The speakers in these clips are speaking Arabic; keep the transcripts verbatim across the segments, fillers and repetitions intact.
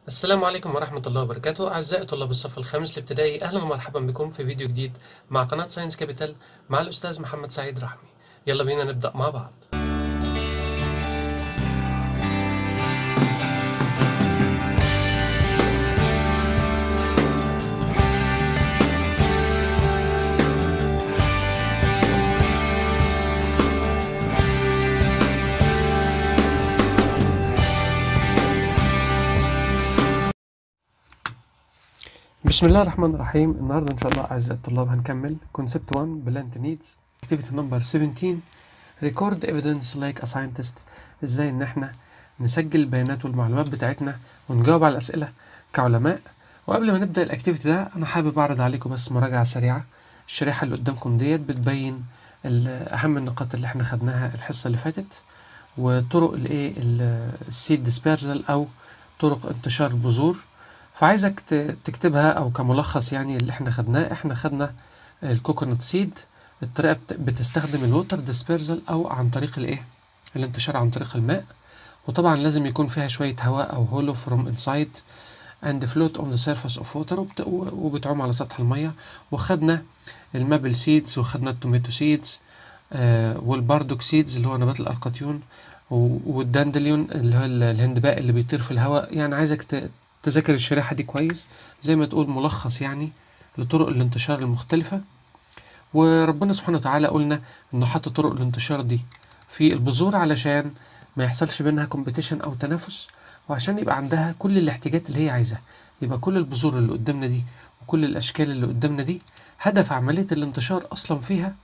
السلام عليكم ورحمة الله وبركاته أعزائي طلاب الصف الخامس الابتدائي، أهلا ومرحبا بكم في فيديو جديد مع قناة ساينس كابيتال مع الأستاذ محمد سعيد رحمي. يلا بينا نبدأ مع بعض. بسم الله الرحمن الرحيم. النهاردة إن شاء الله أعزائي الطلاب هنكمل Concept one Plant Needs Activity number seventeen Record Evidence like a Scientist. إزاي إن إحنا نسجل البيانات والمعلومات بتاعتنا ونجاوب على الأسئلة كعلماء. وقبل ما نبدأ الأكتيفيتي ده أنا حابب أعرض عليكم بس مراجعة سريعة. الشريحة اللي قدامكم ديت بتبين أهم النقاط اللي إحنا خدناها الحصة اللي فاتت وطرق الإيه السيد ديسبيرزل أو طرق انتشار البذور. فعايزك تكتبها او كملخص يعني اللي احنا خدناه. احنا خدنا الكوكونات سيد، الطريقه بتستخدم الووتر ديسبيرزل او عن طريق الايه الانتشار عن طريق الماء، وطبعا لازم يكون فيها شويه هواء او هولو فروم انسايد اند فلوت اون ذا سيرفيس اوف ووتر وبتعوم على سطح الميه. وخدنا المابل سيدز وخدنا التوميتو سيدز آه والباردوك سيدز اللي هو نبات الارقطيون والداندليون اللي هو الهندباء اللي بيطير في الهواء. يعني عايزك تذاكر الشريحة دي كويس زي ما تقول ملخص يعني لطرق الانتشار المختلفة. وربنا سبحانه وتعالى قلنا انه حط طرق الانتشار دي في البذور علشان ما يحصلش بينها كومبيتيشن او تنافس، وعشان يبقى عندها كل الاحتياجات اللي هي عايزاها. يبقى كل البذور اللي قدامنا دي وكل الاشكال اللي قدامنا دي هدف عملية الانتشار اصلا فيها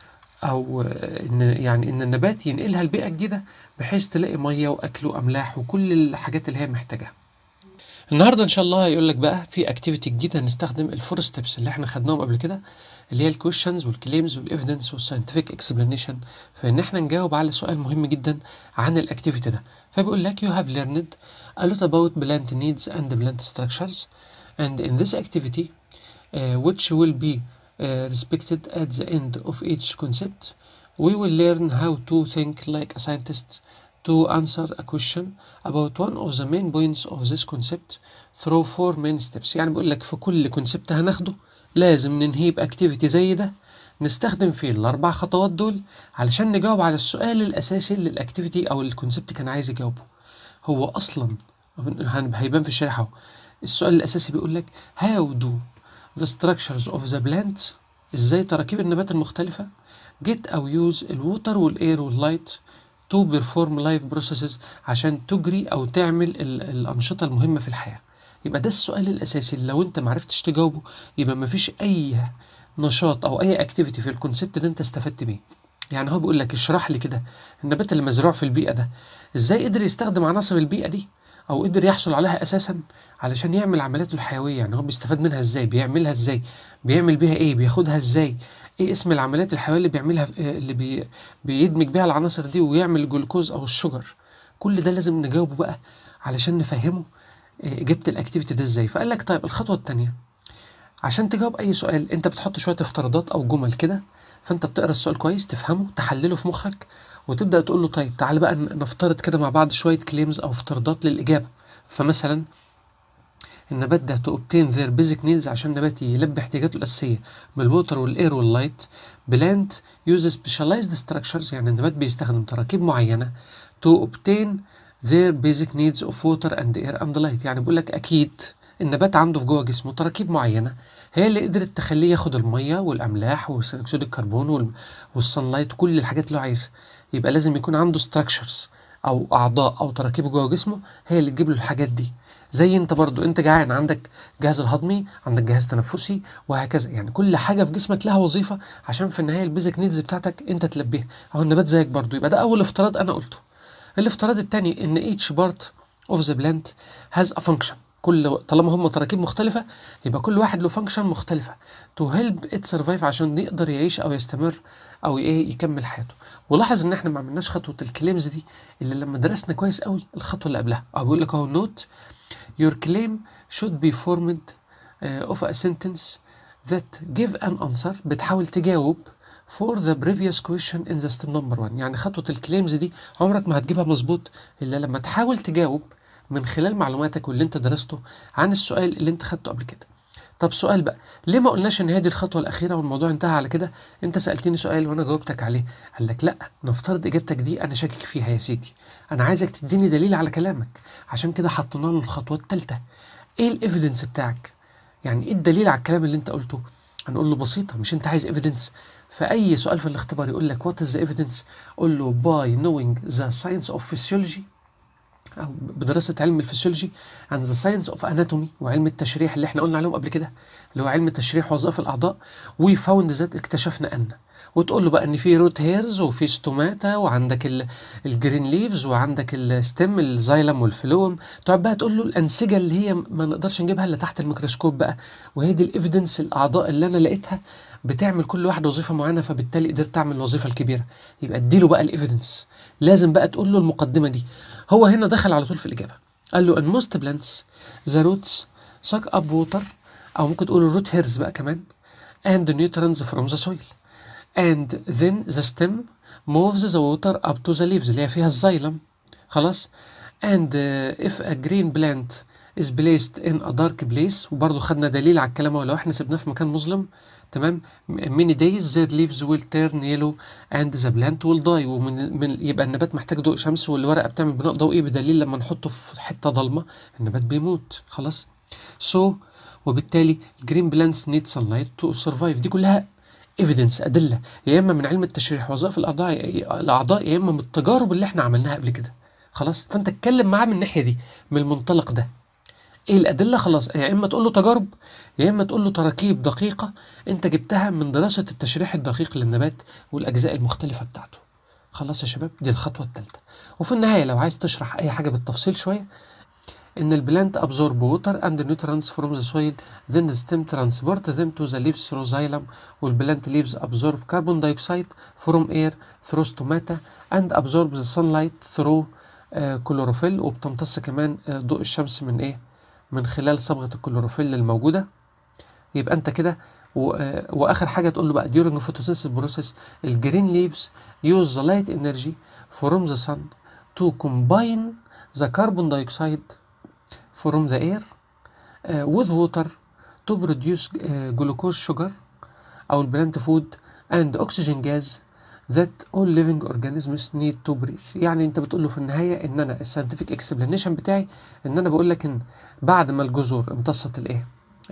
او ان يعني ان النبات ينقلها لبيئة جديدة بحيث تلاقي مية واكل واملاح وكل الحاجات اللي هي محتاجاها. النهارده ان شاء الله هيقول لك بقى في اكتيفيتي جديده هنستخدم الفور ستيبس اللي احنا خدناهم قبل كده، اللي هي الكويشنز والكليمز والايفيدنس والساينتفك اكسبلانيشن، فان احنا نجاوب على سؤال مهم جدا عن الاكتيفيتي ده. فبيقول لك you have learned a lot about plant needs and plant structures and in this activity uh, which will be uh, respected at the end of each concept we will learn how to think like a scientist to answer a question about one of the main points of this concept through four main steps. يعني بقول لك في كل كونسبت هناخده لازم ننهيه باكتيفيتي زي ده نستخدم فيه الاربع خطوات دول علشان نجاوب على السؤال الاساسي اللي الاكتيفيتي او الكونسبت كان عايز يجاوبه. هو اصلا هيبان في الشريحه. السؤال الاساسي بيقول لك how do the structures of the plant، ازاي تراكيب النبات المختلفه get او use الووتر والاير واللايت to perform life processes عشان تجري او تعمل الانشطه المهمه في الحياه. يبقى ده السؤال الاساسي اللي لو انت معرفتش تجاوبه يبقى مفيش اي نشاط او اي اكتيفيتي في الكونسبت اللي انت استفدت بيه. يعني هو بيقول لك اشرح لي كده النبات اللي مزروع في البيئه ده ازاي قدر يستخدم عناصر البيئه دي او قدر يحصل عليها اساسا علشان يعمل عملياته الحيويه. يعني هو بيستفاد منها ازاي، بيعملها ازاي، بيعمل بيها ايه، بياخدها ازاي، ايه اسم العمليات الحيويه اللي بيعملها اللي بي بيدمج بيها العناصر دي ويعمل الجلوكوز او الشجر. كل ده لازم نجاوبه بقى علشان نفهمه اجابه الاكتيفيتي ده ازاي. فقال لك طيب الخطوه الثانيه عشان تجاوب اي سؤال انت بتحط شويه افتراضات او جمل كده، فانت بتقرا السؤال كويس تفهمه تحلله في مخك وتبدا تقول له طيب تعال بقى نفترض كده مع بعض شويه كليمز او افتراضات للاجابه. فمثلا النبات ده to obtain their basic needs عشان النبات يلبي احتياجاته الأساسية من الووتر والاير واللايت. plant uses specialized structures يعني النبات بيستخدم تراكيب معينة to obtain their basic needs of water and air and light. يعني بيقول لك أكيد النبات عنده في جوه جسمه تراكيب معينة هي اللي قدرت تخليه ياخد المية والأملاح وثاني أكسيد الكربون والصنلايت وكل الحاجات اللي هو عايزها. يبقى لازم يكون عنده structures أو أعضاء أو تراكيب جوه جسمه هي اللي تجيب له الحاجات دي. زي انت برضو انت جعان عندك جهاز الهضمي، عندك جهاز تنفسي وهكذا. يعني كل حاجه في جسمك لها وظيفه عشان في النهايه البيزك نيدز بتاعتك انت تلبيها. اهو النبات زيك برضو. يبقى ده اول افتراض انا قلته. الافتراض الثاني ان each part of the plant has a function. كل طالما هم تراكيب مختلفه يبقى كل واحد له فانكشن مختلفه to help it survive عشان يقدر يعيش او يستمر او ايه يكمل حياته. ولاحظ ان احنا ما عملناش خطوه الكليمز دي اللي لما درسنا كويس قوي الخطوه اللي قبلها. او بيقول لك اهو نوت your claim should be formed uh, of a sentence that give an answer. بتحاول تجاوب for the previous question in the step number one. يعني خطوة الكليمز دي عمرك ما هتجيبها مظبوط إلا لما تحاول تجاوب من خلال معلوماتك واللي انت درسته عن السؤال اللي انت خدته قبل كده. طب سؤال بقى، ليه ما قلناش ان هي دي الخطوه الاخيره والموضوع انتهى على كده؟ انت سالتني سؤال وانا جاوبتك عليه. قال لك لا، نفترض اجابتك دي انا شاكك فيها يا سيدي، انا عايزك تديني دليل على كلامك، عشان كده حطينا له الخطوه الثالثه. ايه الايفيدنس بتاعك؟ يعني ايه الدليل على الكلام اللي انت قلته؟ هنقول له بسيطه، مش انت عايز ايفيدنس؟ فاي سؤال في الاختبار يقول لك وات از ايفيدنس، قول له باي نوينج ذا ساينس اوف فيسيولوجي، أو بدراسة علم الفسيولوجي and the science of anatomy، وعلم التشريح اللي احنا قلنا عليهم قبل كده، اللي هو علم تشريح وظائف الأعضاء. we found that، اكتشفنا أن، وتقول له بقى إن في روت هيرز وفي ستوماتا وعندك الجرين ليفز وعندك الستيم الزايلم والفلوم. تقعد بقى تقول له الأنسجة اللي هي ما نقدرش نجيبها إلا تحت الميكروسكوب بقى، وهي دي الإيفيدنس، الأعضاء اللي أنا لقيتها بتعمل كل واحد وظيفة معينة، فبالتالي قدرت أعمل الوظيفة الكبيرة. يبقى اديله بقى الإيفيدنس، لازم بقى تقول له المقدمة دي. هو هنا دخل على طول في الإجابة، قال له in most plants the roots suck up water، أو ممكن تقول root hairs بقى كمان، and nutrients from the soil and then the stem moves the water up to the leaves اللي هي فيها الزايلم. خلاص. and uh, if a green plant is placed in a dark place، وبرضه خدنا دليل على الكلام، ولو احنا سيبناه في مكان مظلم تمام many days their leaves will turn yellow and the plant will die، ومن من يبقى النبات محتاج ضوء شمس، والورقه بتعمل بناء ضوئي، بدليل لما نحطه في حته ضلمه النبات بيموت. خلاص. so وبالتالي green plants need sunlight to survive. دي كلها evidence، ادله، يا اما من علم التشريح وظائف الاعضاء الاعضاء يا اما من التجارب اللي احنا عملناها قبل كده. خلاص. فانت اتكلم معاه من الناحيه دي، من المنطلق ده. ايه الادله؟ خلاص، يا اما تقول له تجارب، يا اما تقول له تراكيب دقيقه انت جبتها من دراسه التشريح الدقيق للنبات والاجزاء المختلفه بتاعته. خلاص يا شباب، دي الخطوه الثالثه. وفي النهايه لو عايز تشرح اي حاجه بالتفصيل شويه، ان البلانت absorb water and nutrients from the soil then the stem transport them to the leaves through xylem، والبلانت leaves absorb carbon dioxide from air through stomata and absorb the sunlight through كلوروفيل، وبتمتص كمان ضوء الشمس من ايه؟ من خلال صبغة الكلوروفيل الموجودة. يبقى انت كده. واخر حاجة تقول له بقى during photosynthesis process الجرين leaves use the light energy from the sun to combine the carbon dioxide from the air uh, with water to produce uh, glucose sugar أو البلانت فود and oxygen gas that all living organisms need to breathe. يعني انت بتقول له في النهاية ان انا الساينتفك اكسبلانيشن بتاعي ان انا بقول لك ان بعد ما الجذور امتصت الايه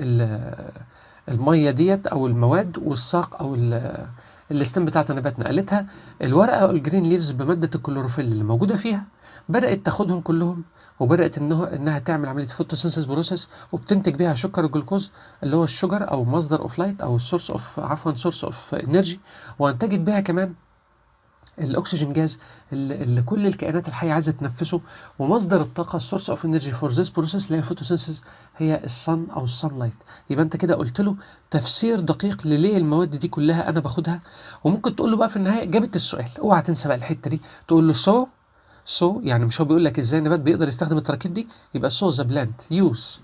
المية ديت او المواد والساق او الاستم بتاعت النبات نقلتها، الورقة او الجرين ليفز بمادة الكلوروفيل اللي موجودة فيها بدأت تاخدهم كلهم، وبدأت انه انها تعمل عملية فوتوسينثيز بروسيس، وبتنتج بيها سكر الجلوكوز اللي هو الشجر او مصدر اوف لايت او السورس اوف عفوا سورس اوف انرجي، وانتجت بيها كمان الاكسجين جاز اللي, اللي كل الكائنات الحيه عايزه تنفسه، ومصدر الطاقه السورس اوف انرجي فور ذيس بروسيس اللي هي الفوتوسينثيز هي الصن او الصن لايت. يبقى انت كده قلت له تفسير دقيق لليه المواد دي كلها انا باخدها. وممكن تقول له بقى في النهايه اجابه السؤال، اوعى تنسى بقى الحته دي، تقول له سو سو يعني مش هو بيقول لك ازاي النبات بيقدر يستخدم التراكيب دي، يبقى سو ذا بلانت يوز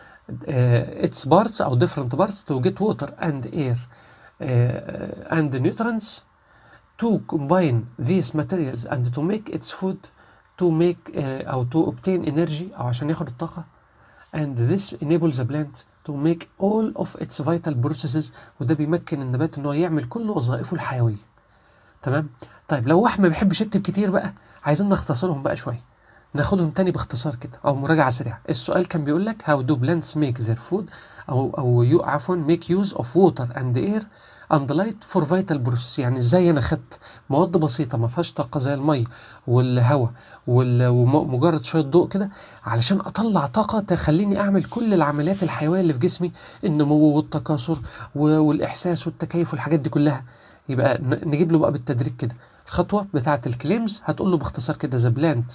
اتس بارتس او different parts to get water and air uh, and nutrients to combine these materials and to make its food to make uh, أو to obtain energy أو عشان ياخد الطاقة and this enables the plant to make all of its vital processes، وده بيمكن النبات إن هو يعمل كل وظائفه الحيوية. تمام؟ طيب لو واحد ما بيحبش يكتب كتير بقى، عايزين نختصرهم بقى شوية، ناخدهم تاني باختصار كده أو مراجعة سريعة. السؤال كان بيقول لك how do plants make their food أو أو يو عفوا make use of water and air and light for vital process. يعني ازاي انا خدت مواد بسيطه ما فيهاش طاقه زي الميه والهواء ومجرد شويه ضوء كده علشان اطلع طاقه تخليني اعمل كل العمليات الحيويه اللي في جسمي، النمو والتكاثر والاحساس والتكيف والحاجات دي كلها. يبقى نجيب له بقى بالتدريج كده الخطوه بتاعه الكليمز. هتقول له باختصار كده the plant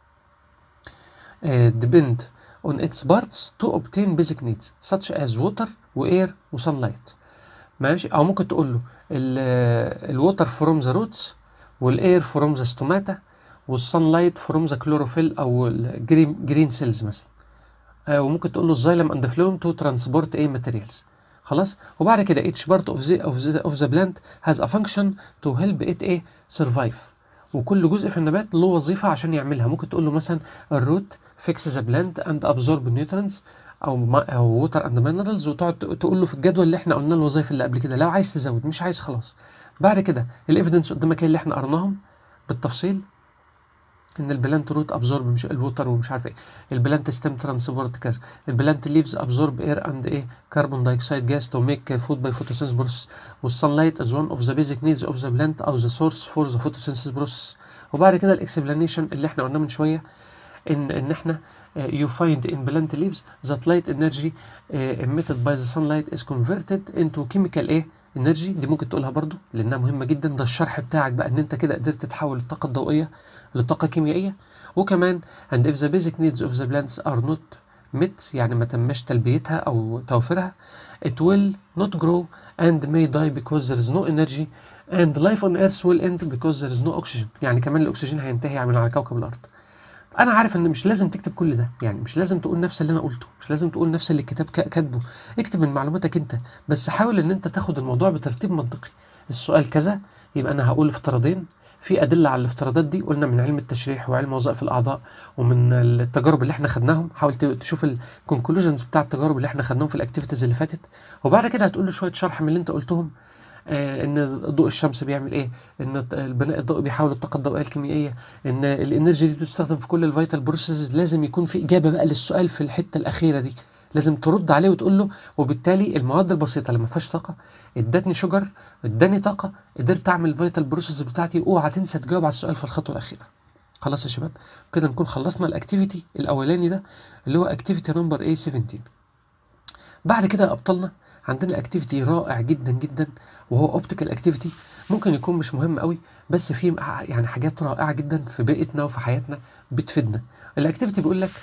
uh, depend on its parts to obtain basic needs such as water و air و sunlight. ماشي. او ممكن تقول له الووتر فروم ذا روتس والاير فروم ذا ستوماتا والسن لايت فروم ذا كلوروفيل او الجرين جرين سيلز مثلا. آه وممكن تقول له الزايلم اند فلويم تو ترانسبورت اي ماتيريالز. خلاص. وبعد كده each part of the of the of the plant has a function to help it ايه survive. وكل جزء في النبات له وظيفه عشان يعملها. ممكن تقول له مثلا الروت فيكس ذا بلانت اند ابزورب نيوترينز او ما او ووتر اند مينرالز، وتقعد تقول له في الجدول اللي احنا قلنا الوظائف اللي قبل كده، لو عايز تزود، مش عايز خلاص. بعد كده الايفيدنس قدامك اللي احنا قرناهم بالتفصيل، ان البلانت روت ابزورب مش الووتر ومش عارف ايه، البلانت ستيم ترانسبورت كذا، البلانت ليفز ابزورب اير اند ايه كربون دايوكسيد جاز تو ميك فود باي فوتوسينثيس بروسيس، والسانلايت از ون اوف ذا بيزك نيدز اوف ذا بلانت او ذا سورس فور ذا فوتوسينثيس بروسيس. وبعد كده الاكسبلانيشن اللي احنا قلنا من شويه، ان ان احنا uh, you find in plant leaves that light energy uh, emitted by the sunlight is converted into chemical ايه energy. دي ممكن تقولها برضو لانها مهمه جدا. ده الشرح بتاعك بقى، ان انت كده قدرت تحول الطاقه الضوئيه لطاقه كيميائيه. وكمان and if the basic needs of the plants are not met، يعني ما تمش تلبيتها او توفيرها، it will not grow and may die because there is no energy and life on earth will end because there is no oxygen. يعني كمان الاكسجين هينتهي من على كوكب الارض. انا عارف ان مش لازم تكتب كل ده، يعني مش لازم تقول نفس اللي انا قلته، مش لازم تقول نفس اللي الكتاب كاتبه، اكتب من معلوماتك انت، بس حاول ان انت تاخد الموضوع بترتيب منطقي. السؤال كذا، يبقى انا هقول افتراضين في ادله على الافتراضات دي، قلنا من علم التشريح وعلم وظائف الاعضاء ومن التجارب اللي احنا خدناهم. حاول تشوف الكونكلوجنز بتاع التجارب اللي احنا خدناهم في الاكتيفيتيز اللي فاتت، وبعد كده هتقول له شويه شرح من اللي انت قلتهم. آه ان ضوء الشمس بيعمل ايه، ان البناء الضوئي بيحول الطاقه الضوئيه الكيميائيه، ان الانرجي دي بتستخدم في كل الفيتال بروسيسز. لازم يكون في اجابه بقى للسؤال في الحته الاخيره دي، لازم ترد عليه وتقول له وبالتالي المواد البسيطه اللي ما فيهاش طاقه ادتني شجر، اداني طاقه، قدرت اعمل الفيتال بروسيس بتاعتي. اوعى تنسى تجاوب على السؤال في الخطوه الاخيره. خلاص يا شباب، كده نكون خلصنا الاكتيفيتي الاولاني ده اللي هو اكتيفيتي نمبر ايه سبعتاشر. بعد كده ابطلنا عندنا اكتيفيتي رائع جدا جدا وهو اوبتيكال اكتيفيتي. ممكن يكون مش مهم قوي، بس في يعني حاجات رائعه جدا في بيئتنا وفي حياتنا بتفيدنا. الاكتيفيتي بيقول لك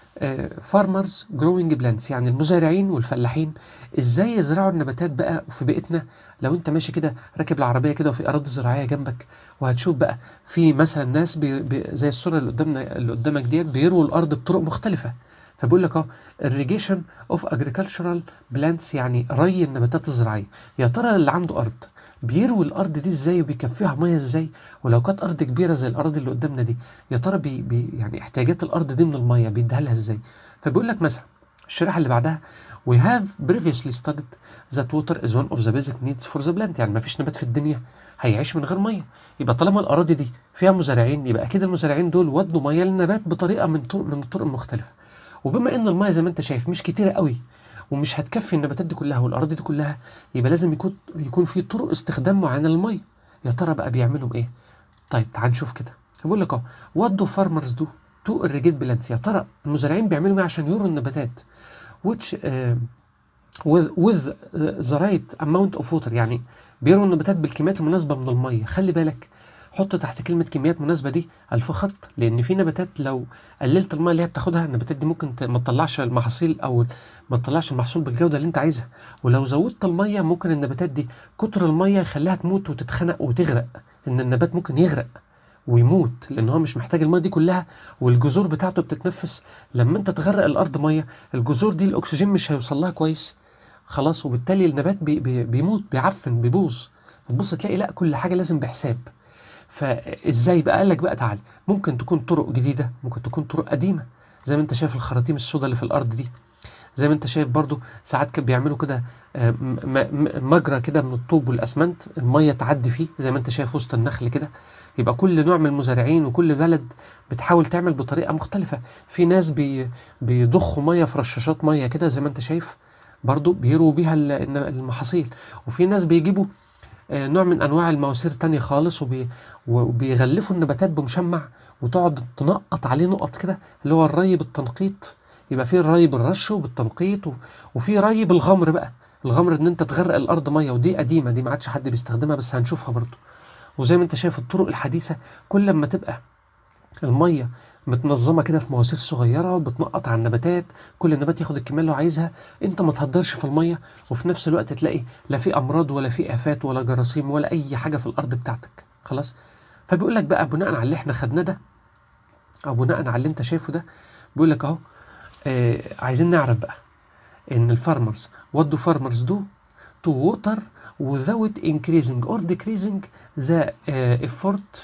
فارمرز جروينج بلانتس، يعني المزارعين والفلاحين ازاي يزرعوا النباتات بقى في بيئتنا. لو انت ماشي كده راكب العربيه كده وفي اراضي زراعيه جنبك، وهتشوف بقى في مثلا ناس بي بي زي الصوره اللي قدامنا اللي قدامك ديت بيروا الارض بطرق مختلفه. فبيقول لك اهو irrigation of agricultural plants، يعني ري النباتات الزراعيه. يا ترى اللي عنده ارض بيروي الارض دي ازاي وبيكفيها ميه ازاي؟ ولو كانت ارض كبيره زي الارض اللي قدامنا دي، يا ترى بي بي يعني احتياجات الارض دي من الميه بيديها لها ازاي؟ فبيقول لك مثلا الشريحه اللي بعدها we have previously studied that water is one of the basic needs for the plant، يعني ما فيش نبات في الدنيا هيعيش من غير ميه. يبقى طالما الاراضي دي فيها مزارعين، يبقى اكيد المزارعين دول ودوا ميه للنبات بطريقه من طرق من الطرق المختلفه. وبما ان الميه زي ما انت شايف مش كتيره قوي ومش هتكفي النباتات دي كلها والاراضي دي كلها، يبقى لازم يكون يكون في طرق استخدام معينه للميه. يا ترى بقى بيعملوا ايه؟ طيب تعال نشوف كده. بقول لك اهو وات دو فارمرز دو تو irrigate بلانتس، يا ترى المزارعين بيعملوا ايه عشان يوروا النباتات which uh, with with the right amount of water، يعني بيروا النباتات بالكميات المناسبه من الميه. خلي بالك، حط تحت كلمه كميات مناسبه دي الف خط، لان في نباتات لو قللت الميه اللي هي بتاخدها النباتات دي ممكن ما تطلعش المحاصيل او ما تطلعش المحصول بالجوده اللي انت عايزها. ولو زودت الميه ممكن النباتات دي كتر الميه يخليها تموت وتتخنق وتغرق، ان النبات ممكن يغرق ويموت لان هو مش محتاج الميه دي كلها، والجذور بتاعته بتتنفس. لما انت تغرق الارض ميه، الجذور دي الاكسجين مش هيوصل لها كويس خلاص، وبالتالي النبات بي بي بيموت بيعفن بيبوظ. فتبص تلاقي لا، كل حاجه لازم بحساب. فازاي بقى؟ قال لك بقى تعالى، ممكن تكون طرق جديده، ممكن تكون طرق قديمه، زي ما انت شايف الخراطيم السوداء اللي في الارض دي. زي ما انت شايف برضو ساعات كانوا بيعملوا كده مجرى كده من الطوب والاسمنت الميه تعدي فيه، زي ما انت شايف وسط النخل كده. يبقى كل نوع من المزارعين وكل بلد بتحاول تعمل بطريقه مختلفه. في ناس بي بيضخوا ميه في رشاشات ميه كده زي ما انت شايف برضو بيروا بيها المحاصيل، وفي ناس بيجيبوا نوع من انواع المواسير تانية خالص وبي وبيغلفوا النباتات بمشمع وتقعد تنقط عليه نقط كده، اللي هو الري بالتنقيط. يبقى في الري بالرش وبالتنقيط، وفي ري بالغمر بقى. الغمر ان انت تغرق الارض ميه، ودي قديمه، دي ما عادش حد بيستخدمها بس هنشوفها برضو. وزي ما انت شايف الطرق الحديثه كل ما تبقى الميه متنظمه كده في مواسير صغيره وبتنقط على النباتات، كل نبات ياخد الكميه اللي هو عايزها، انت ما تهدرش في الميه، وفي نفس الوقت تلاقي لا في امراض ولا في افات ولا جراثيم ولا اي حاجه في الارض بتاعتك خلاص. فبيقول لك بقى بناء على اللي احنا خدناه ده او بناء على اللي انت شايفه ده، بيقول لك اهو آه عايزين نعرف بقى ان الفارمرز what do farmers do to water without increasing or decreasing the uh, effort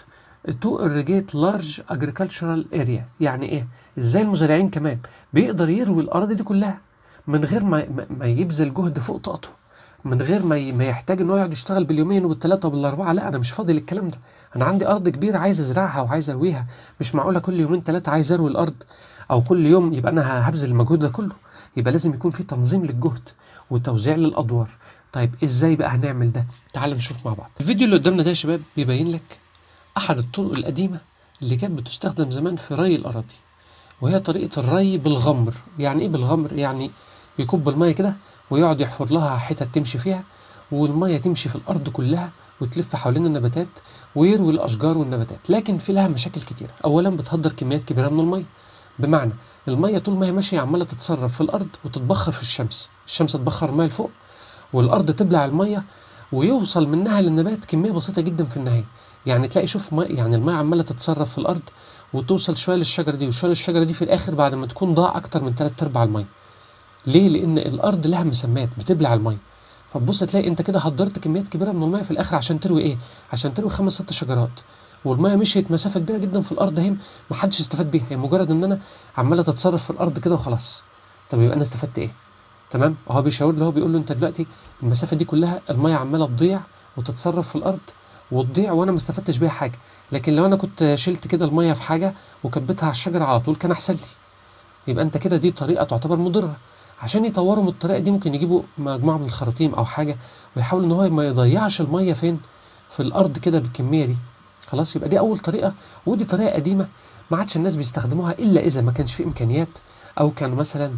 to irrigate large agricultural area. يعني ايه؟ ازاي المزارعين كمان بيقدر يروي الأراضي دي كلها من غير ما ما يبذل جهد فوق طاقته، من غير ما ما يحتاج ان هو يقعد يشتغل باليومين وبالثلاثه وبالاربعه. لا، انا مش فاضي للكلام ده، انا عندي ارض كبيره عايز ازرعها وعايز ارويها، مش معقوله كل يومين ثلاثه عايز اروي الارض، او كل يوم يبقى انا هبذل المجهود ده كله. يبقى لازم يكون في تنظيم للجهد وتوزيع للادوار. طيب ازاي بقى هنعمل ده؟ تعال نشوف مع بعض. الفيديو اللي قدامنا ده يا شباب بيبين لك احد الطرق القديمه اللي كانت بتستخدم زمان في ري الاراضي، وهي طريقه الري بالغمر. يعني ايه بالغمر؟ يعني يكب الميه كده ويقعد يحفر لها حتت تمشي فيها، والميه تمشي في الارض كلها وتلف حوالين النباتات ويروي الاشجار والنباتات. لكن في لها مشاكل كتير. اولا بتهدر كميات كبيره من الميه، بمعنى الميه طول ما هي ماشيه عماله تتسرب في الارض وتتبخر في الشمس، الشمس تبخر الميه لفوق والارض تبلع الميه ويوصل منها للنبات كميه بسيطه جدا في النهايه. يعني تلاقي شوف مي، يعني الميه عماله تتسرب في الارض وتوصل شويه للشجره دي وشويه للشجره دي في الاخر بعد ما تكون ضاع اكتر من ثلاث ارباع الميه. ليه؟ لان الارض لها مسمات بتبلع الميه. فتبص تلاقي انت كده هدرت كميات كبيره من الميه في الاخر عشان تروي ايه؟ عشان تروي خمس ست شجرات، والميه مشيت مسافه كبيره جدا في الارض اهي ما حدش استفاد بيها، هي مجرد ان انا عماله تتصرف في الارض كده وخلاص. طب يبقى انا استفدت ايه؟ تمام؟ هو بيشاور له، هو بيقول له انت دلوقتي المسافه دي كلها الميه عماله تضيع وتتصرف في الارض وتضيع وانا ما استفدتش بيها حاجه. لكن لو انا كنت شلت كده الميه في حاجه وكبتها على الشجره على طول كان احسن لي. يبقى انت كده دي طريقه تعتبر مضره. عشان يطوروا من الطريقه دي ممكن يجيبوا مجموعه من الخراطيم او حاجه ويحاولوا ان هو ما يضيعش الميه فين؟ في الارض كده بالكميه دي. خلاص، يبقى دي اول طريقه، ودي طريقه قديمه ما عادش الناس بيستخدموها الا اذا ما كانش في امكانيات، او كان مثلا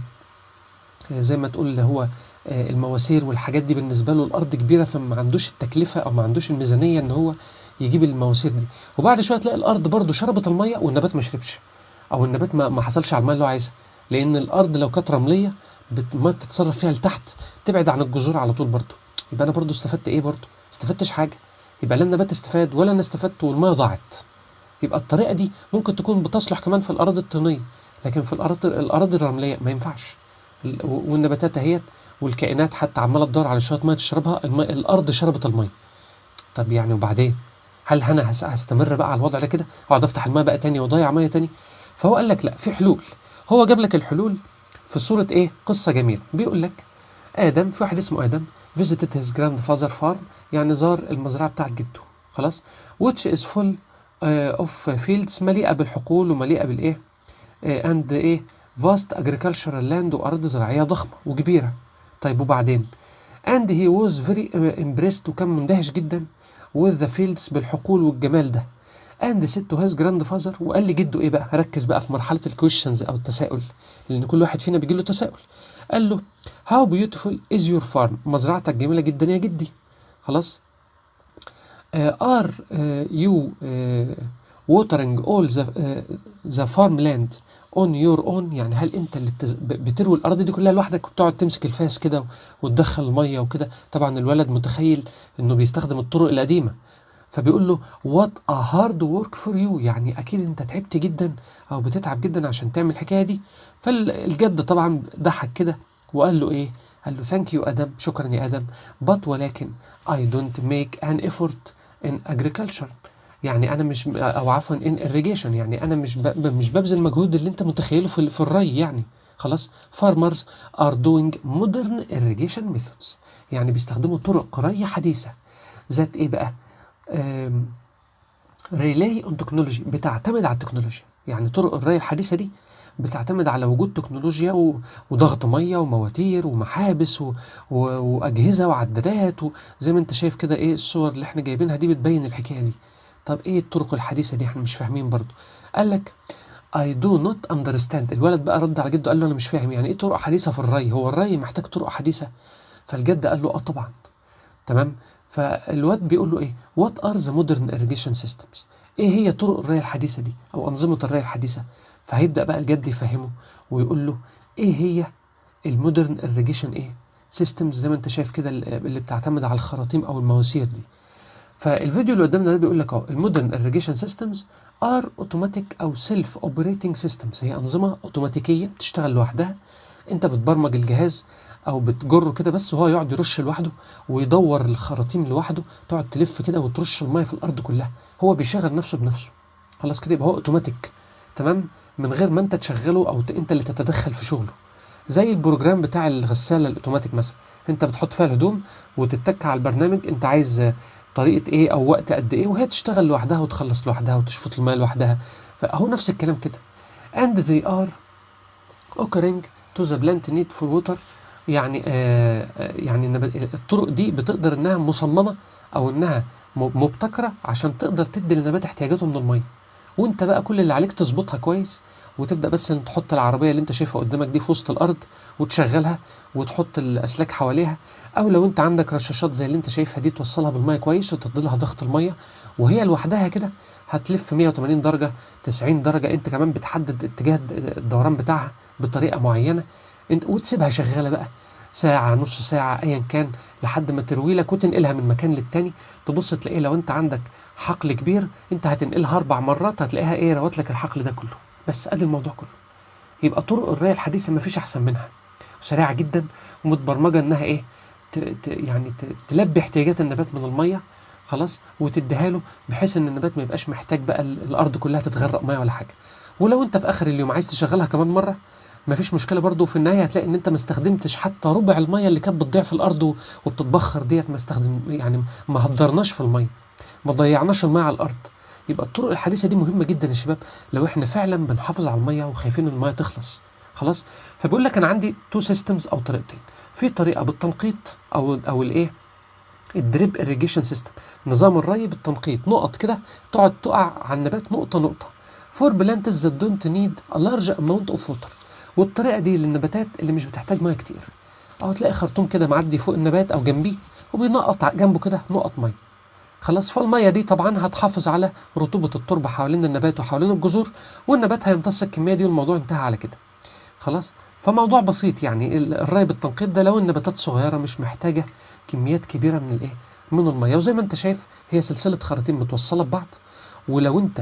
زي ما تقول اللي هو المواسير والحاجات دي بالنسبه له الارض كبيره فما عندوش التكلفه او ما عندوش الميزانيه ان هو يجيب المواسير دي. وبعد شويه تلاقي الارض برضو شربت الميه والنبات ما شربش، او النبات ما ما حصلش على الميه اللي هو عايزها، لان الارض لو كانت رمليه ما تتصرف فيها لتحت تبعد عن الجذور على طول برضو. يبقى انا برضو استفدت ايه؟ برضو استفدتش حاجه. يبقى لا النبات استفاد ولا انا استفدت والميه ضاعت. يبقى الطريقه دي ممكن تكون بتصلح كمان في الاراضي الطينيه، لكن في الارض الاراضي الرمليه ما ينفعش. والنباتات اهيت والكائنات حتى عماله تدور على شويه ميه تشربها، المي... الارض شربت الميه. طب يعني وبعدين؟ هل انا هستمر بقى على الوضع ده كده؟ اقعد افتح الميه بقى تاني واضيع ميه تاني؟ فهو قال لك لا، في حلول. هو جاب لك الحلول في صوره ايه؟ قصه جميله. بيقول لك ادم، في واحد اسمه ادم visited his grandfather farm، يعني زار المزرعه بتاعت جده. خلاص، which is full uh, of fields، مليئه بالحقول ومليئه بالايه؟ uh, and ايه؟ vast agricultural land، وارض زراعيه ضخمه وكبيره. طيب وبعدين؟ and he was very impressed، وكان مندهش جدا with the fields، بالحقول والجمال ده. and said to his grandfather، وقال لجده ايه بقى؟ ركز بقى في مرحله الكويشنز او التساؤل، لان كل واحد فينا بيجي له تساؤل. قال له how beautiful is your farm، مزرعتك جميله جدا يا جدي. خلاص. uh, are uh, you uh, watering all the uh, the farmland on your own، يعني هل انت اللي بتز... بتروي الارض دي كلها لوحدك وبتقعد تمسك الفاس كده وتدخل الميه وكده؟ طبعا الولد متخيل انه بيستخدم الطرق القديمه، فبيقول له what a hard work for you، يعني اكيد انت تعبت جدا او بتتعب جدا عشان تعمل الحكايه دي. فالجد طبعا ضحك كده وقال له ايه؟ قال له thank you ادم، شكرا يا ادم، but ولكن I don't make an effort in agriculture، يعني انا مش، او عفوا in irrigation، يعني انا مش ب... مش ببذل المجهود اللي انت متخيله في, في الري يعني. خلاص. farmers are doing modern irrigation methods، يعني بيستخدموا طرق ري حديثه ذات ايه بقى؟ ريلاي اون تكنولوجي، بتعتمد على التكنولوجيا. يعني طرق الري الحديثه دي بتعتمد على وجود تكنولوجيا و... وضغط ميه ومواتير ومحابس و... و... واجهزه وعدادات، وزي ما انت شايف كده ايه الصور اللي احنا جايبينها دي بتبين الحكايه دي. طب ايه الطرق الحديثه دي؟ احنا مش فاهمين برضو. قال لك I do not understand، الولد بقى رد على جده قال له انا مش فاهم يعني ايه طرق حديثه في الري، هو الري محتاج طرق حديثه؟ فالجد قال له اه طبعا. تمام. فالواد بيقول له ايه؟ what are the modern irrigation systems، ايه هي طرق الري الحديثه دي او انظمه الري الحديثه؟ فهيبدا بقى الجد يفهمه ويقول له ايه هي المودرن irrigation ايه سيستمز، زي ما انت شايف كده اللي بتعتمد على الخراطيم او المواسير دي. فالفيديو اللي قدامنا ده بيقول لك اهو المودرن irrigation systems are automatic او self operating systems، هي انظمه اوتوماتيكيه بتشتغل لوحدها، انت بتبرمج الجهاز او بتجره كده بس وهو يقعد يرش لوحده ويدور الخراطيم لوحده، تقعد تلف كده وترش الميه في الارض كلها، هو بيشغل نفسه بنفسه. خلاص كده يبقى هو اوتوماتيك، تمام، من غير ما انت تشغله او ت... انت اللي تتدخل في شغله. زي البروجرام بتاع الغساله الاوتوماتيك مثلا، انت بتحط فيها الهدوم وتتك على البرنامج، انت عايز طريقه ايه او وقت قد ايه، وهي تشتغل لوحدها وتخلص لوحدها وتشفط الماء لوحدها. فهو نفس الكلام كده. and they are occurring to the plant need for water. يعني آه يعني الطرق دي بتقدر انها مصممه او انها مبتكره عشان تقدر تدي للنبات احتياجاته من الميه. وانت بقى كل اللي عليك تظبطها كويس، وتبدا بس ان تحط العربيه اللي انت شايفها قدامك دي في وسط الارض وتشغلها وتحط الاسلاك حواليها، او لو انت عندك رشاشات زي اللي انت شايفها دي توصلها بالميه كويس وتدي لها ضغط الميه، وهي لوحدها كده هتلف مية وتمانين درجه تسعين درجه. انت كمان بتحدد اتجاه الدوران بتاعها بطريقه معينه، انت وتسيبها شغاله بقى ساعة نص ساعة أيا كان لحد ما تروي لك وتنقلها من مكان للتاني. تبص تلاقيه لو أنت عندك حقل كبير أنت هتنقلها أربع مرات هتلاقيها إيه روت لك الحقل ده كله. بس أدي الموضوع كله. يبقى طرق الري الحديثة مفيش أحسن منها، وسريعة جدا ومتبرمجة إنها إيه ت ت يعني ت تلبي احتياجات النبات من المية، خلاص، وتديها له بحيث إن النبات ما يبقاش محتاج بقى الأرض كلها تتغرق مية ولا حاجة. ولو أنت في آخر اليوم عايز تشغلها كمان مرة مفيش مشكله برضو، في النهايه هتلاقي ان انت ما استخدمتش حتى ربع الميه اللي كانت بتضيع في الارض وبتتبخر ديت، ما استخدم يعني ما هدرناش في الميه، ما ضيعناش الميه على الارض. يبقى الطرق الحديثه دي مهمه جدا يا شباب لو احنا فعلا بنحافظ على الميه وخايفين ان الميه تخلص. خلاص، فبيقول لك انا عندي تو سيستمز او طريقتين. في طريقه بالتنقيط او او الايه الدريب irrigation سيستم، نظام الري بالتنقيط، نقط كده تقعد تقع على النبات نقطه نقطه. for plants that don't need a large amount of water. والطريقه دي للنباتات اللي مش بتحتاج ميه كتير، او تلاقي خرطوم كده معدي فوق النبات او جنبيه وبينقط جنبه كده نقط ميه. خلاص، فالميه دي طبعا هتحافظ على رطوبه التربه حوالين النبات وحوالين الجذور، والنبات هيمتص الكميه دي والموضوع انتهى على كده. خلاص، فموضوع بسيط يعني الري بالتنقيط ده لو النباتات صغيره مش محتاجه كميات كبيره من الايه من الميه. وزي ما انت شايف هي سلسله خراطيم متوصله ببعض، ولو انت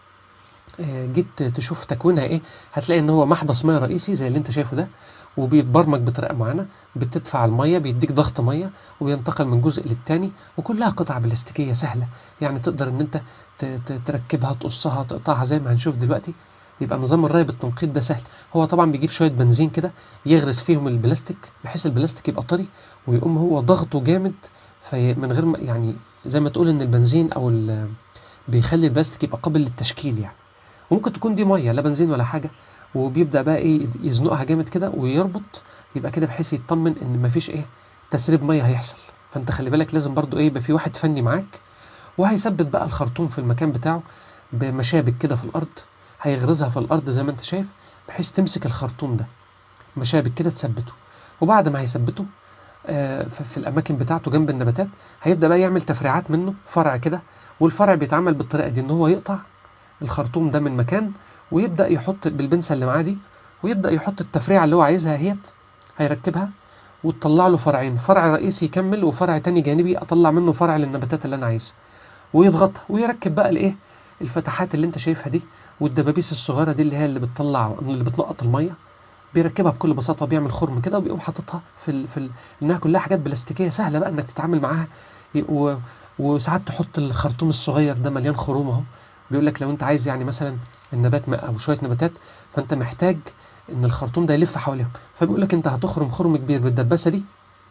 جيت تشوف تكوينها ايه هتلاقي ان هو محبس ميه رئيسي زي اللي انت شايفه ده، وبيتبرمج بطريقه معينه، بتدفع الميه بيديك ضغط ميه وبينتقل من جزء للتاني، وكلها قطع بلاستيكيه سهله يعني تقدر ان انت تركبها تقصها تقطعها زي ما هنشوف دلوقتي. يبقى نظام الري بالتنقيط ده سهل. هو طبعا بيجيب شويه بنزين كده يغرس فيهم البلاستيك بحيث البلاستيك يبقى طري، ويقوم هو ضغطه جامد في من غير ما يعني زي ما تقول ان البنزين او بيخلي البلاستيك يبقى قابل للتشكيل يعني. وممكن تكون دي ميه لا بنزين ولا حاجه، وبيبدا بقى ايه يزنقها جامد كده ويربط، يبقى كده بحيث يطمن ان مفيش ايه تسريب ميه هيحصل. فانت خلي بالك لازم برضو ايه يبقى في واحد فني معاك، وهيثبت بقى الخرطوم في المكان بتاعه بمشابك كده في الارض، هيغرزها في الارض زي ما انت شايف بحيث تمسك الخرطوم ده، مشابك كده تثبته. وبعد ما هيثبته آه في الاماكن بتاعته جنب النباتات هيبدا بقى يعمل تفريعات منه فرع كده، والفرع بيتعمل بالطريقه دي ان هو يقطع الخرطوم ده من مكان ويبدا يحط بالبنسه اللي معاه دي ويبدا يحط التفريعه اللي هو عايزها اهيت، هيركبها وتطلع له فرعين، فرع رئيسي يكمل وفرع تاني جانبي اطلع منه فرع للنباتات اللي انا عايزها، ويضغطها ويركب بقى الايه الفتحات اللي انت شايفها دي والدبابيس الصغيره دي اللي هي اللي بتطلع اللي بتنقط الميه، بيركبها بكل بساطه وبيعمل خرم كده وبيقوم حاططها في ال... في ال... انها كلها حاجات بلاستيكيه سهله بقى انك تتعامل معاها. و... وساعات تحط الخرطوم الصغير ده مليان خروم اهو، بيقول لك لو انت عايز يعني مثلا النبات او شويه نباتات فانت محتاج ان الخرطوم ده يلف حواليهم، فبيقول لك انت هتخرم خرم كبير بالدباسه دي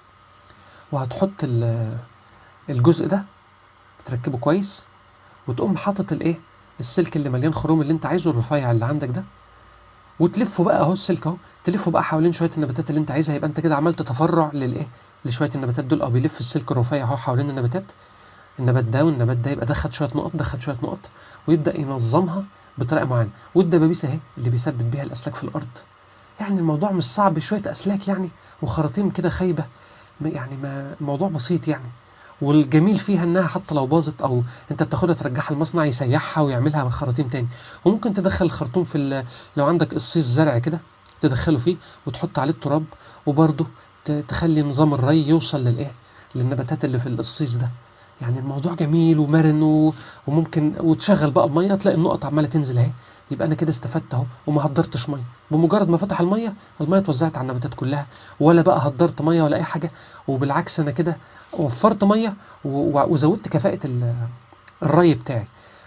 وهتحط الجزء ده تركبه كويس، وتقوم حاطط الايه السلك اللي مليان خروم اللي انت عايزه الرفيع اللي عندك ده، وتلفه بقى اهو السلك اهو تلفه بقى حوالين شويه النباتات اللي انت عايزها، يبقى انت كده عملت تفرع للايه لشويه النباتات دول، او بيلف السلك الرفيع اهو حوالين النباتات، النبات ده والنبات ده يبقى دخل شويه نقط دخل شويه نقط، ويبدا ينظمها بطريقه معينه. والدبابيس اهي اللي بيثبت بيها الاسلاك في الارض. يعني الموضوع مش صعب، شويه اسلاك يعني وخراطيم كده خايبه، يعني ما الموضوع بسيط يعني. والجميل فيها انها حتى لو باظت او انت بتاخدها ترجعها المصنع يسيحها ويعملها خراطيم تاني، وممكن تدخل الخرطوم في لو عندك قصيص زرع كده تدخله فيه وتحط عليه التراب، وبرده تخلي نظام الري يوصل للايه للنباتات اللي في القصيص ده. يعني الموضوع جميل ومرن وممكن وتشغل بقى الميه تلاقي النقط عماله تنزل اهي، يبقى انا كده استفدت اهو وما هدرتش ميه. بمجرد ما فتح الميه الميه اتوزعت على النباتات كلها، ولا بقى هدرت ميه ولا اي حاجه، وبالعكس انا كده وفرت ميه وزودت كفاءه الري بتاعي.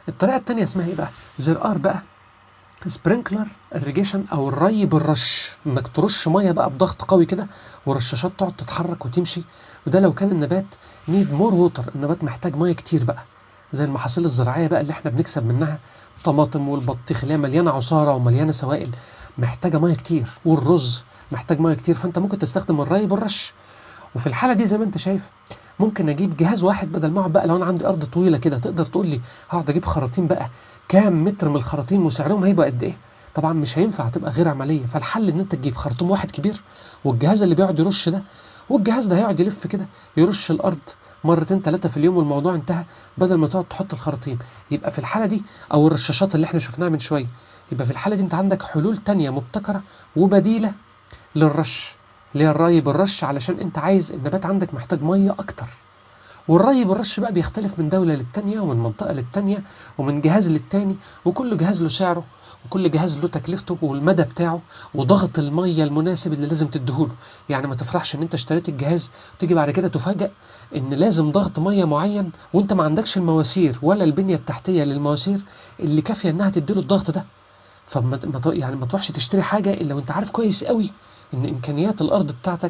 الطريقه الثانيه اسمها ايه بقى؟ زر ار بقى سبرينكلر اريجيشن او الري بالرش، انك ترش ميه بقى بضغط قوي كده والرشاشات تقعد تتحرك وتمشي. وده لو كان النبات نيد مور ووتر، النبات محتاج ميه كتير بقى، زي المحاصيل الزراعيه بقى اللي احنا بنكسب منها، الطماطم والبطيخ اللي هي مليانه عصاره ومليانه سوائل، محتاجه ميه كتير، والرز محتاج ميه كتير، فانت ممكن تستخدم الري بالرش. وفي الحاله دي زي ما انت شايف ممكن اجيب جهاز واحد بدل ما اقعد بقى، لو انا عندي ارض طويله كده تقدر تقول لي هقعد اجيب خراطيم بقى كام متر من الخراطيم وسعرهم هيبقى قد ايه؟ طبعا مش هينفع، تبقى غير عمليه. فالحل ان انت تجيب خرطوم واحد كبير والجهاز اللي بيقعد يرش ده، والجهاز ده هيقعد يلف كده يرش الارض مرتين ثلاثه في اليوم والموضوع انتهى، بدل ما تقعد تحط الخراطيم. يبقى في الحاله دي او الرشاشات اللي احنا شفناها من شويه، يبقى في الحاله دي انت عندك حلول تانية مبتكره وبديله للرش، اللي هي الري بالرش، علشان انت عايز النبات عندك محتاج ميه اكتر. والري بالرش بقى بيختلف من دولة للتانية ومن منطقة للتانية ومن جهاز للتاني، وكل جهاز له سعره وكل جهاز له تكلفته والمدى بتاعه وضغط المية المناسب اللي لازم تديهوله. يعني ما تفرحش ان انت اشتريت الجهاز وتيجي بعد كده تفاجأ ان لازم ضغط مية معين وانت ما عندكش المواسير ولا البنية التحتية للمواسير اللي كافية انها تديله الضغط ده. فما يعني ما تروحش تشتري حاجة الا وانت عارف كويس قوي ان امكانيات الارض بتاعتك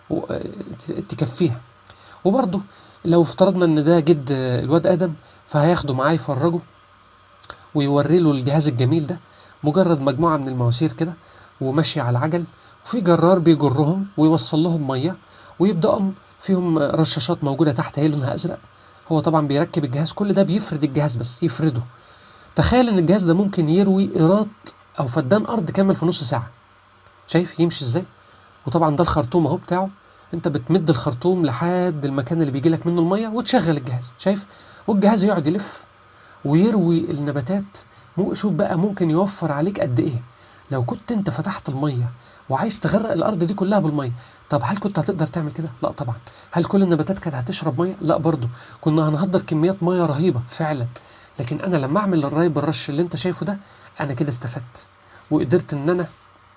تكفيها. وبرضه لو افترضنا ان ده جد الواد ادم، فهياخده معاه يفرجه ويوري له الجهاز الجميل ده، مجرد مجموعه من المواسير كده وماشي على العجل، وفي جرار بيجرهم ويوصل لهم ميه، ويبداوا فيهم رشاشات موجوده تحت هي لونها ازرق. هو طبعا بيركب الجهاز، كل ده بيفرد الجهاز بس يفرده. تخيل ان الجهاز ده ممكن يروي ايراد او فدان ارض كامل في نص ساعه. شايف يمشي ازاي؟ وطبعا ده الخرطوم اهو بتاعه، انت بتمد الخرطوم لحد المكان اللي بيجي لك منه الميه وتشغل الجهاز. شايف؟ والجهاز يقعد يلف ويروي النباتات. شوف بقى ممكن يوفر عليك قد ايه لو كنت انت فتحت الميه وعايز تغرق الارض دي كلها بالميه. طب هل كنت هتقدر تعمل كده؟ لا طبعا. هل كل النباتات كانت هتشرب ميه؟ لا برضو، كنا هنهدر كميات ميه رهيبه فعلا. لكن انا لما اعمل الري بالرش اللي انت شايفه ده، انا كده استفدت وقدرت ان انا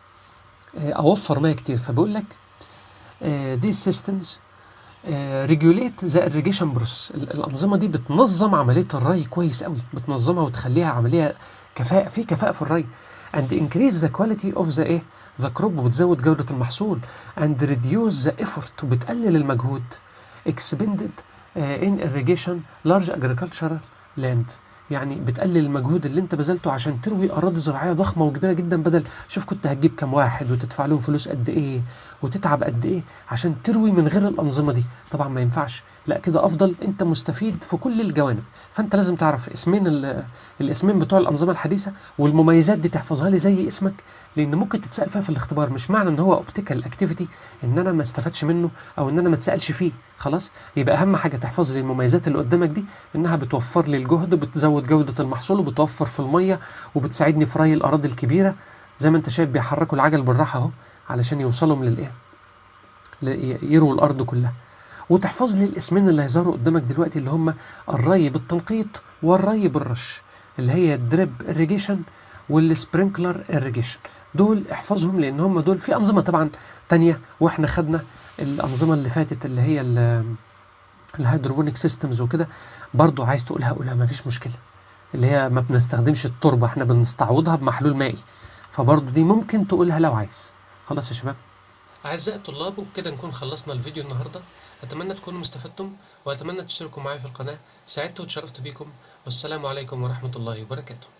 اوفر ميه كتير. فبقول لك Uh, these systems uh, regulate the irrigation process. الأنظمة دي بتنظم عملية الري كويس قوي، بتنظمها وتخليها عملية كفاءة، في كفاءة في الري. and increase the quality of the ايه the crop، وبتزود جودة المحصول. and reduce the effort، وبتقلل المجهود expended uh, in irrigation large agricultural land. يعني بتقلل المجهود اللي انت بذلته عشان تروي اراضي زراعيه ضخمه وكبيره جدا. بدل شوف كنت هتجيب كام واحد وتدفع لهم فلوس قد ايه وتتعب قد ايه عشان تروي من غير الانظمه دي. طبعا ما ينفعش، لا كده افضل، انت مستفيد في كل الجوانب. فانت لازم تعرف اسمين الاسمين بتوع الانظمه الحديثه، والمميزات دي تحفظها لي زي اسمك، لان ممكن تتسال فيها في الاختبار. مش معنى ان هو اوبتيكال اكتيفيتي ان انا ما استفدش منه او ان انا ما اتسالش فيه. خلاص، يبقى اهم حاجه تحفظ لي المميزات اللي قدامك دي، انها بتوفر لي الجهد وبتزود جوده المحصول وبتوفر في الميه وبتساعدني في ري الاراضي الكبيره. زي ما انت شايف بيحركوا العجل بالراحه اهو علشان يوصلهم للايه، يرووا الارض كلها. وتحفظ لي الاسمين اللي هيظهروا قدامك دلوقتي، اللي هم الري بالتنقيط والري بالرش، اللي هي الدريب اريجيشن والسبرينكلر اريجيشن. دول احفظهم لان هم دول. في انظمه طبعا تانية، واحنا خدنا الانظمه اللي فاتت اللي هي الهيدروبونيك سيستمز وكده، برضو عايز تقولها قولها مفيش مشكله، اللي هي ما بنستخدمش التربه، احنا بنستعوضها بمحلول مائي، فبرضو دي ممكن تقولها لو عايز. خلاص يا شباب، أعزائي الطلاب، وبكده نكون خلصنا الفيديو النهاردة. أتمنى تكونوا مستفدتم، وأتمنى تشتركوا معي في القناة. سعدت وتشرفت بيكم، والسلام عليكم ورحمة الله وبركاته.